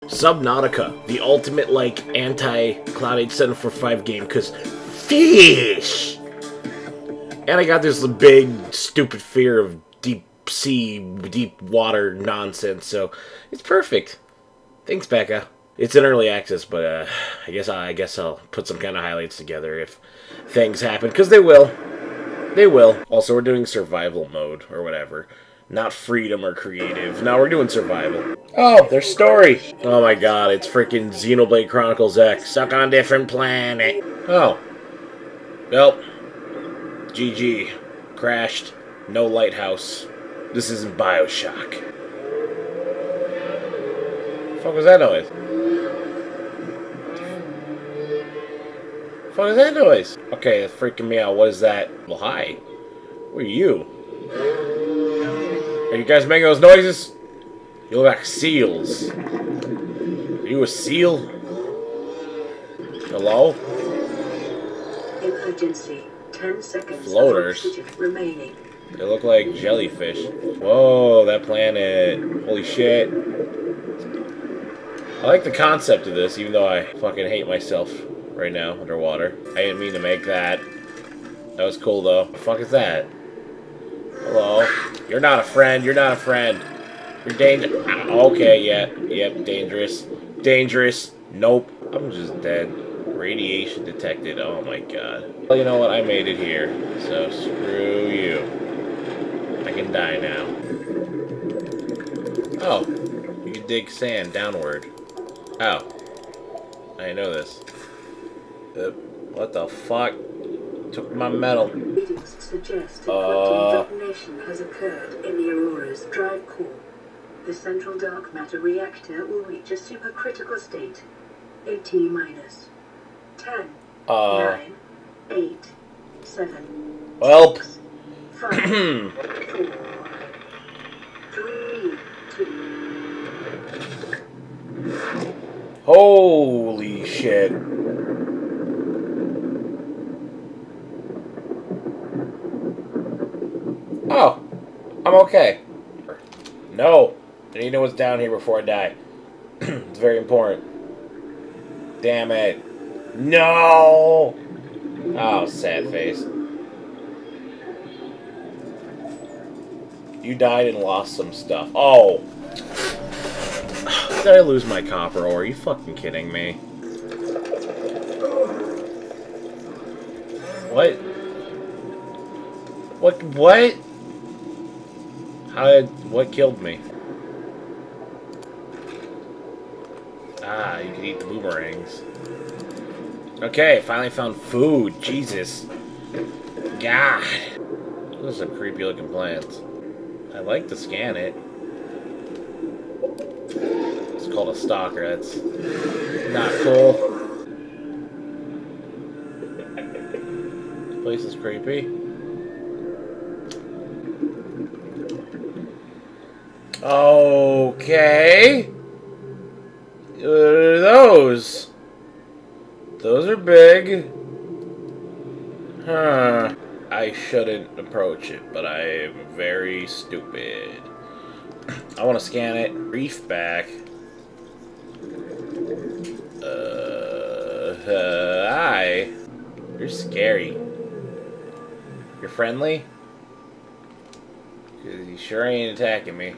Subnautica, the ultimate, like, anti-Cloud8745 game, because fish! And I got this big, stupid fear of deep sea, deep water nonsense, so it's perfect. Thanks, Becca. It's in early access, but I guess I'll put some kind of highlights together if things happen, because they will. They will. Also, we're doing survival mode, or whatever. Not freedom or creative. No, we're doing survival. Oh, their story! Oh my god, it's freaking Xenoblade Chronicles X. Stuck on a different planet. Oh. Well. GG. Crashed. No lighthouse. This isn't Bioshock. The fuck was that noise? What is that noise? Okay, it's freaking me out. What is that? Well, hi. Who are you? Are you guys making those noises? You look like seals. Are you a seal? Hello? Emergency. 10 seconds. Floaters. Remaining. They look like jellyfish. Whoa, that planet. Holy shit. I like the concept of this, even though I fucking hate myself right now underwater. I didn't mean to make that. That was cool, though. What the fuck is that? Hello? You're not a friend. You're not a friend. You're dangerous. Okay, yeah. Yep, dangerous. Dangerous. Nope. I'm just dead. Radiation detected. Oh my god. Well, you know what? I made it here. So, screw you. I can die now. Oh. You can dig sand downward. Oh. I didn't know this. What the fuck? Took my metal. Readings suggest detonation has occurred in the Aurora's drive core. The central dark matter reactor will reach a supercritical state. 18 minus 10, 9, 8, 7, well, 6, 5, 4, 3, 2. Holy shit. Oh, I'm okay. No, I need to know what's down here before I die. It's very important. Damn it. No! Oh, sad face. You died and lost some stuff. Oh! Did I lose my copper ore? Are you fucking kidding me? What? What? What killed me? Ah, you can eat the boomerangs. Okay, finally found food. Jesus. God. Those are some creepy looking plants. I like to scan it. It's called a stalker. That's not cool. This place is creepy. Okay. What are those? Those are big. Huh. I shouldn't approach it, but I am very stupid. I want to scan it. Reef back. Hi. You're scary. You're friendly? 'Cause you sure ain't attacking me.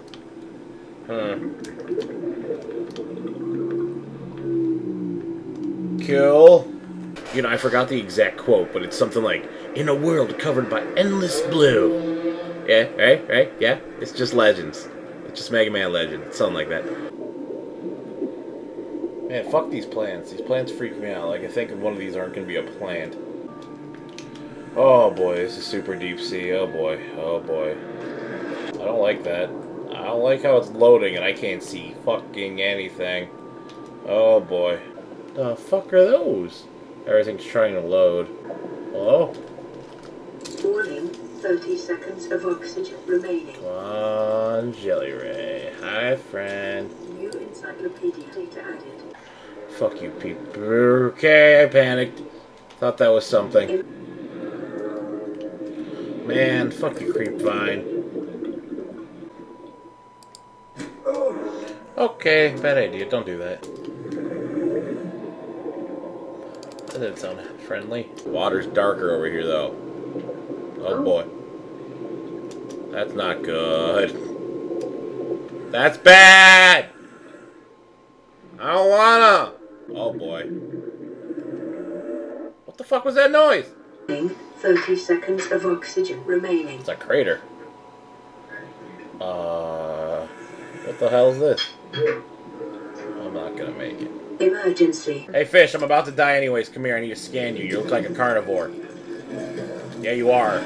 Cool. You know, I forgot the exact quote, but it's something like, "In a world covered by endless blue." Yeah, right, yeah. It's just Legends. It's just Mega Man Legends. Something like that. Man, fuck these plants. These plants freak me out. Like, I think one of these aren't going to be a plant. Oh boy, this is super deep sea. Oh boy, oh boy. I don't like that. I don't like how it's loading and I can't see fucking anything. Oh boy. The fuck are those? Everything's trying to load. Hello? Warning, 30 seconds of oxygen remaining. Come on, Jelly Ray. Hi, friend. New encyclopedia data added. Fuck you, people. Okay, I panicked. Thought that was something. Man, fuck you, Creepvine. Okay, bad idea. Don't do that. That didn't sound friendly. Water's darker over here, though. Oh boy. That's not good. That's bad! I don't wanna! Oh boy. What the fuck was that noise? 30 seconds of oxygen remaining. It's a crater. What the hell is this? I'm not gonna make it. Emergency. Hey fish, I'm about to die anyways. Come here, I need to scan you. You look like a carnivore. Yeah, you are.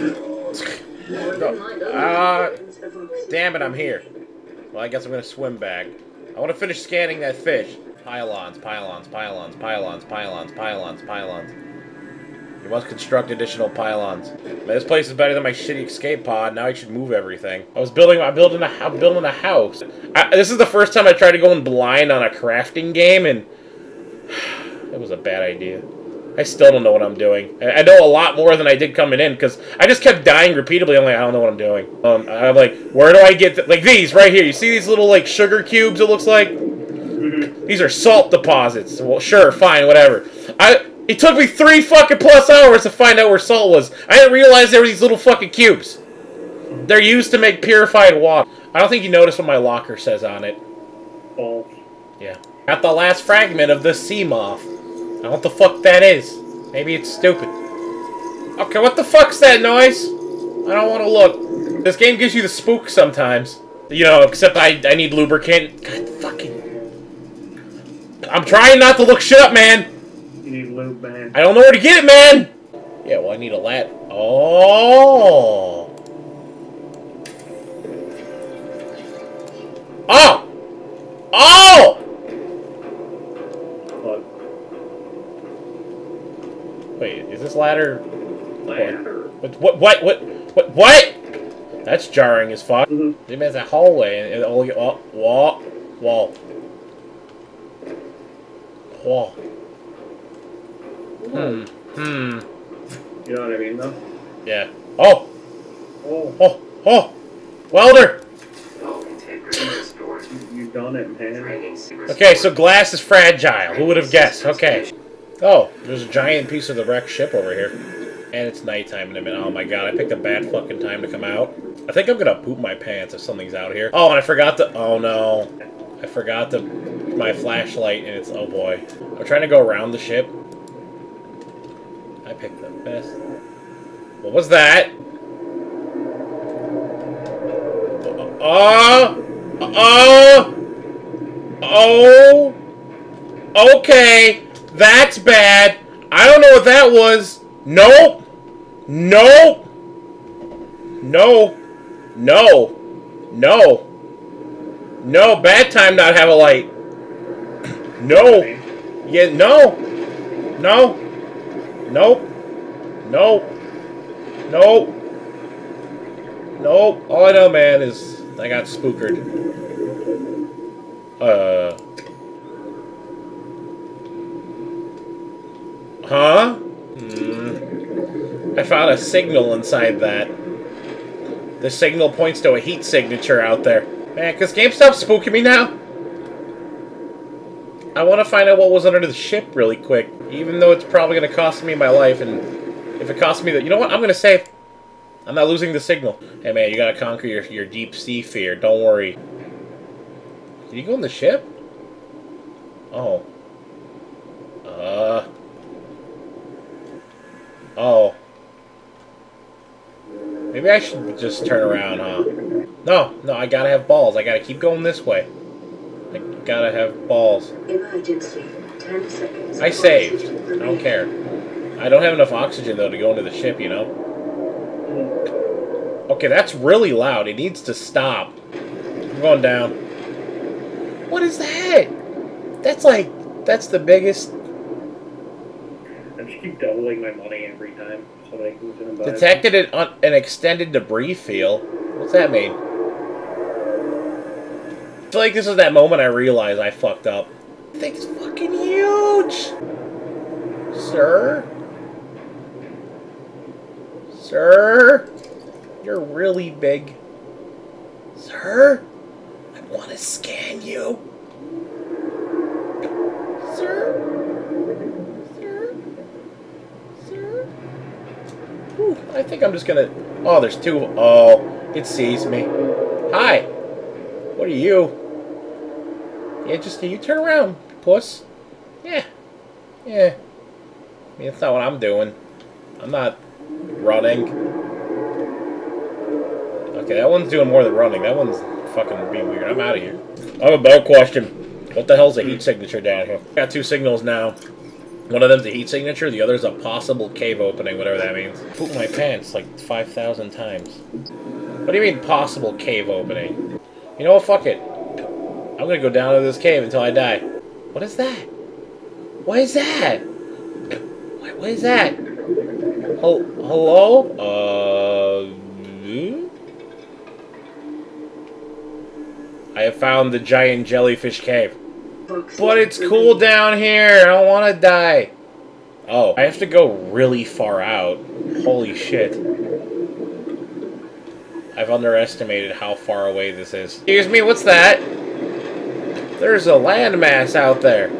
Damn it, I'm here. Well, I guess I'm gonna swim back. I want to finish scanning that fish. Pylons, pylons, pylons, pylons, pylons, pylons, pylons. You must construct additional pylons. Man, this place is better than my shitty escape pod. Now I should move everything. I'm building a house. This is the first time I tried to go in blind on a crafting game, and it was a bad idea. I still don't know what I'm doing. I know a lot more than I did coming in, because I just kept dying repeatedly. I'm like, I don't know what I'm doing. I'm like, where do I get like these right here? You see these little like sugar cubes? It looks like these are salt deposits. Well, sure, fine, whatever. It took me 3 fucking plus hours to find out where salt was. I didn't realize there were these little fucking cubes. They're used to make purified water. I don't think you noticed what my locker says on it. False. Yeah. Got the last fragment of the sea moth. I don't know what the fuck that is. Maybe it's stupid. Okay, what the fuck's that noise? I don't want to look. This game gives you the spook sometimes. You know, except I need lubricant. God fucking... I'm trying not to look shit up, man. You need lube, man. I don't know where to get it, man! Yeah, well, I need a lat. Oh! Oh! Oh! What? Wait, is this ladder? Ladder? What? That's jarring as fuck. Mm-hmm. Maybe it's a hallway and only wall. Wall. You know what I mean, though? Yeah. Oh! Oh. Welder! You've done it, man. Okay, so glass is fragile. Who would have guessed? Okay. Oh, there's a giant piece of the wrecked ship over here. And it's nighttime in a minute. Oh my god, I picked a bad fucking time to come out. I think I'm gonna poop my pants if something's out here. Oh, and I forgot to... Oh no. I forgot my flashlight, and it's... Oh boy. I'm trying to go around the ship. I picked the best. What was that? Oh! Okay, that's bad. I don't know what that was. Nope. Nope. No. No. No. No, bad time not have a light. No. Yeah, no. No. Nope. Nope. Nope. Nope. All I know, man, is I got spookered. Huh? I found a signal inside that. The signal points to a heat signature out there. Man, because GameStop's spooking me now. I want to find out what was under the ship really quick. Even though it's probably going to cost me my life. And if it costs me... You know what? I'm going to save. I'm not losing the signal. Hey, man, you got to conquer your deep sea fear. Don't worry. Did you go in the ship? Oh. Oh. Maybe I should just turn around, huh? No, I gotta have balls. I gotta keep going this way. I gotta have balls. Emergency. 10 seconds. I saved. I don't care. I don't have enough oxygen, though, to go into the ship, you know? Okay, that's really loud. It needs to stop. I'm going down. What is that? That's the biggest... I just keep doubling my money every time. So I can buy Detected an extended debris field. What's that mean? I feel like this is that moment I realize I fucked up. This thing's fucking huge! Sir? Sir? You're really big. Sir? I'm want to scan you. Sir? Sir? Sir? Ooh, I think I'm just gonna... Oh, there's two. Oh, it sees me. Hi. What are you? Yeah, just you turn around, puss. Yeah. Yeah. I mean, that's not what I'm doing. I'm not running. Okay, that one's doing more than running. That one's fucking being weird. I'm out of here. I have a better question. What the hell's a heat signature down here? Got two signals now. One of them's a heat signature, the other's a possible cave opening, whatever that means. Pooped my pants like 5,000 times. What do you mean, possible cave opening? You know what, fuck it. I'm gonna go down to this cave until I die. What is that? What is that? What is that? Hello? I have found the giant jellyfish cave. But it's cool down here. I don't want to die. Oh, I have to go really far out. Holy shit. I've underestimated how far away this is. Excuse me, what's that? There's a landmass out there.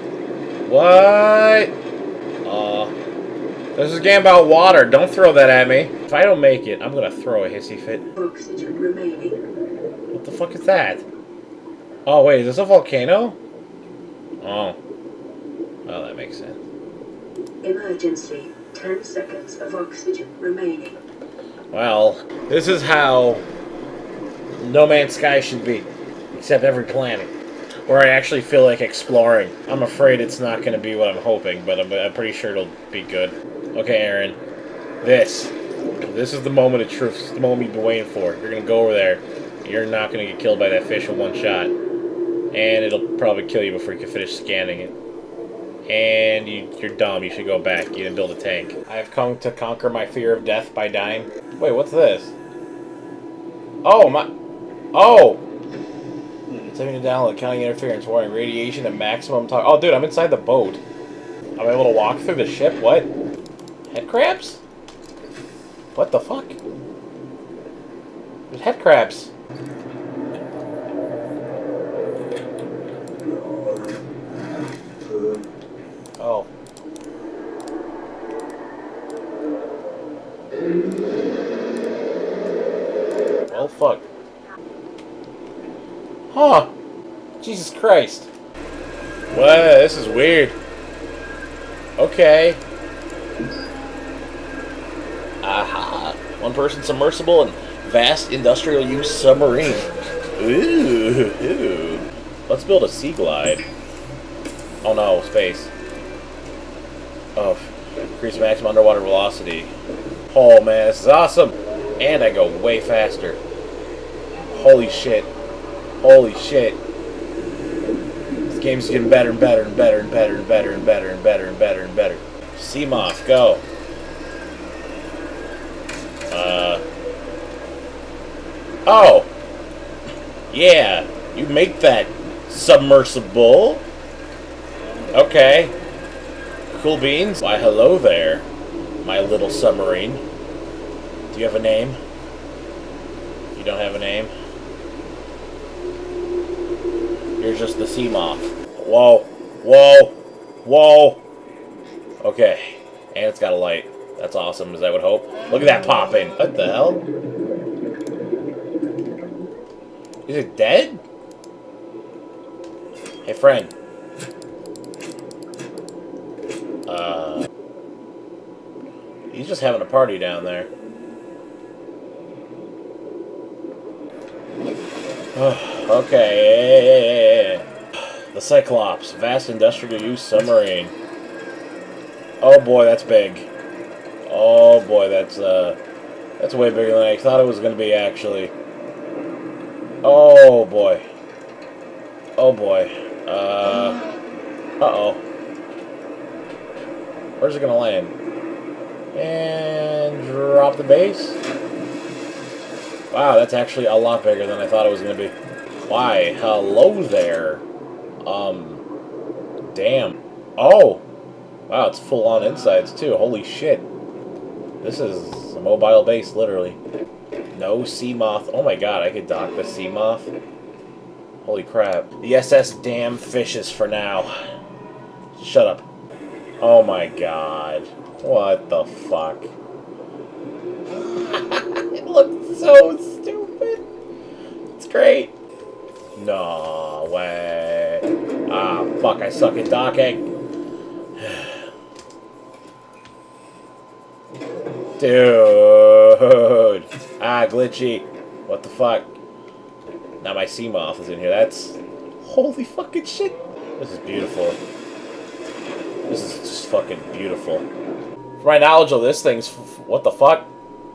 What? This is a game about water. Don't throw that at me. If I don't make it, I'm gonna throw a hissy fit. Oxygen remaining. What the fuck is that? Oh, wait, is this a volcano? Oh. Well, that makes sense. Emergency. 10 seconds of oxygen remaining. Well, this is how No Man's Sky should be. Except every planet. Where I actually feel like exploring. I'm afraid it's not going to be what I'm hoping, but I'm pretty sure it'll be good. Okay, Aaron. This is the moment of truth. This is the moment you've been waiting for. You're going to go over there. You're not going to get killed by that fish in one shot. And it'll probably kill you before you can finish scanning it. And you're dumb. You should go back. You didn't build a tank. I have come to conquer my fear of death by dying. Wait, what's this? Oh, my... Oh! Attempting to download counting interference, warning radiation at maximum time. Oh, dude, I'm inside the boat. I'm able to walk through the ship? What? Head crabs? What the fuck? There's head crabs. Oh. Well, fuck. Huh. Jesus Christ. Well, this is weird. Okay. Aha. One-person submersible and vast industrial use submarine. Ooh. Let's build a sea glide. Oh no, space. Oh, increase maximum underwater velocity. Oh man, this is awesome. And I go way faster. Holy shit. Holy shit. This game's getting better and better and better and better and better and better and better and better and better. Sea moth, go. Oh. Yeah, you make that submersible. Okay. Cool beans. Why, hello there, my little submarine. Do you have a name? You don't have a name? You're just the sea moth. Whoa. Whoa. Whoa. Okay. And it's got a light. That's awesome, as I would hope. Look at that popping. What the hell? Is it dead? Hey, friend. He's just having a party down there. Okay. The Cyclops, vast industrial use submarine. Oh boy, that's big. Oh boy, that's way bigger than I thought it was gonna be, actually. Oh boy. Oh boy. Uh-oh. Where's it gonna land? And drop the base. Wow, that's actually a lot bigger than I thought it was gonna be. Why, hello there. Damn. Oh! Wow, it's full on insides too. Holy shit. This is a mobile base, literally. No sea moth. Oh my god, I could dock the sea moth. Holy crap. The SS damn fishes for now. Shut up. Oh my god. What the fuck? It looks so stupid. It's great. No way. Ah, fuck, I suck at docking. Dude. Ah, glitchy. What the fuck? Now my sea moth is in here. That's... Holy fucking shit. This is beautiful. This is just fucking beautiful. For my knowledge of this thing's... What the fuck?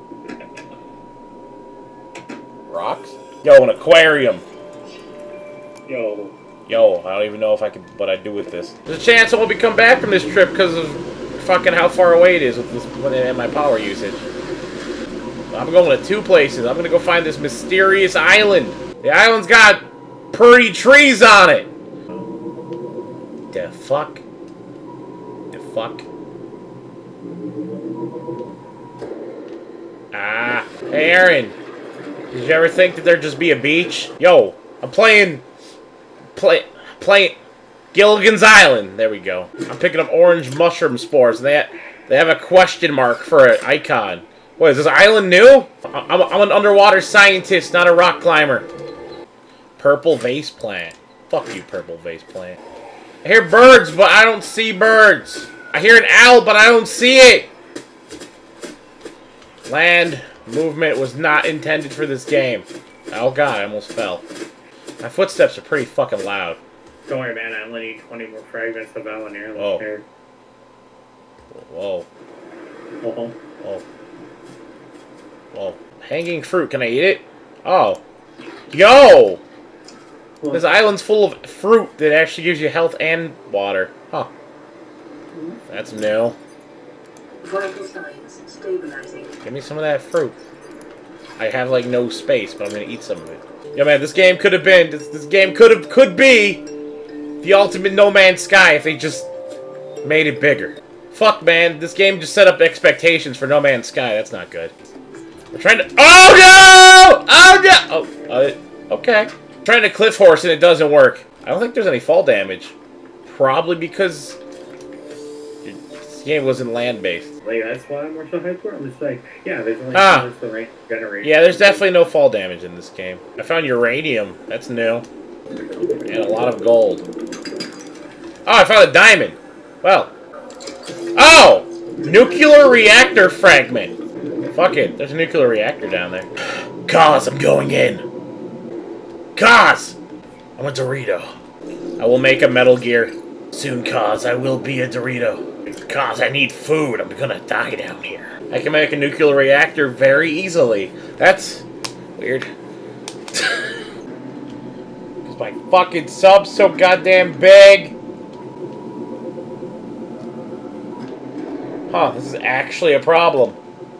Rocks? Yo, an aquarium. Yo. Yo, I don't even know if I could... What I'd do with this. There's a chance I won't be come back from this trip because of fucking how far away it is with this, and my power usage. I'm going to 2 places. I'm going to go find this mysterious island. The island's got pretty trees on it. The fuck? The fuck? Ah. Hey, Aaron. Did you ever think that there'd just be a beach? Yo, I'm playing Gilligan's Island. There we go. I'm picking up orange mushroom spores, and they have a question mark for an icon. What, is this island new? I'm an underwater scientist, not a rock climber. Purple vase plant. Fuck you, purple vase plant. I hear birds, but I don't see birds. I hear an owl, but I don't see it. Land movement was not intended for this game. Oh god, I almost fell. My footsteps are pretty fucking loud. Don't worry, man. I only need 20 more fragments of Valinir. Whoa. Whoa. Whoa. Whoa. Whoa. Hanging fruit. Can I eat it? Oh. Yo! What? This island's full of fruit that actually gives you health and water. Huh. That's new. Vital signs stabilizing. Give me some of that fruit. I have, like, no space, but I'm gonna eat some of it. Yo, man, this game could have been... This game could be the ultimate No Man's Sky if they just made it bigger. Fuck, man. This game just set up expectations for No Man's Sky. That's not good. We're trying to... Oh, no! Oh, no! Oh, okay. I'm trying to cliff horse and it doesn't work. I don't think there's any fall damage. Probably because this game wasn't land-based. Like, that's why I'm more so hyped for it. I'm just like, yeah, there's only the range generation. Yeah, there's definitely no fall damage in this game. I found uranium. That's new. And a lot of gold. Oh, I found a diamond. Well. Oh! Nuclear reactor fragment. Fuck it. There's a nuclear reactor down there. Cause, I'm going in. Cause! I'm a Dorito. I will make a Metal Gear. Soon, Cause, I will be a Dorito. Cause, I need food. I'm gonna die down here. I can make a nuclear reactor very easily. That's weird. Because my fucking sub's so goddamn big. Huh, this is actually a problem.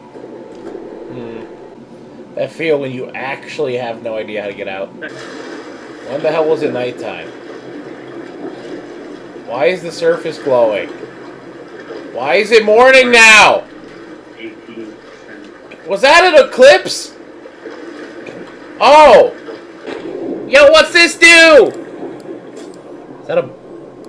That feel when you actually have no idea how to get out. When the hell was it nighttime? Why is the surface glowing? Why is it morning now? 18. Was that an eclipse? Oh! Yo, what's this do? Is that a...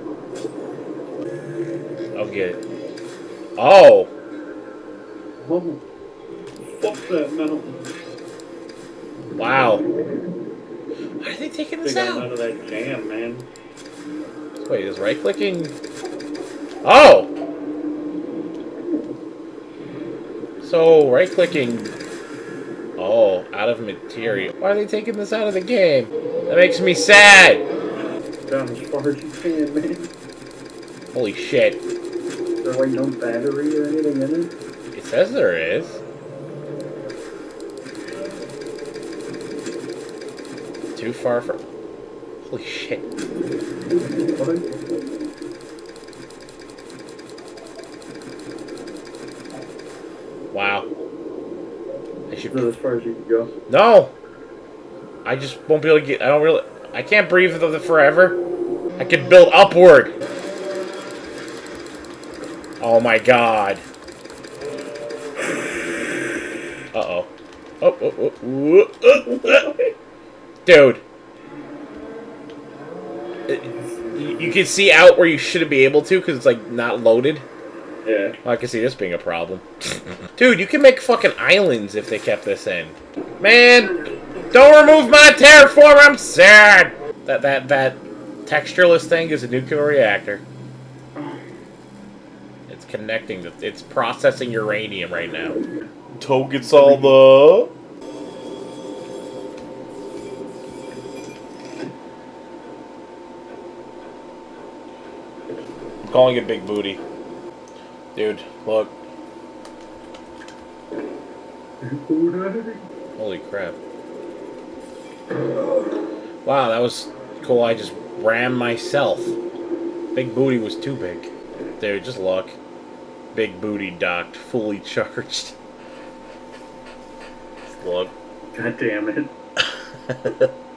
I'll get it. Oh! Oh. Fuck that mountain. Wow. Why are they taking this They got out? none of that jam, man. Wait, is right-clicking... Oh! So, right-clicking... Oh, out of material. Why are they taking this out of the game? That makes me sad! Down as far as you can, man. Holy shit. Is there, like, no battery or anything in it? It says there is. Too far for... Holy shit. What? Wow. I should... Is that as far as you can go? No! I just won't be able to get... I don't really... I can't breathe forever. I can build upward. Oh my god. Uh-oh. Oh. Dude. You can see out where you shouldn't be able to because it's like not loaded. Yeah. I can see this being a problem. Dude, you can make fucking islands if they kept this in. Man, don't remove my terraform, I'm sad! That textureless thing is a nuclear reactor. It's connecting, it's processing uranium right now. Toe gets all the... I'm calling it Big Booty. Dude, look. Holy crap. Wow, that was cool. I just rammed myself. Big Booty was too big. Dude, just look. Big Booty docked, fully charged. Just look. God damn it.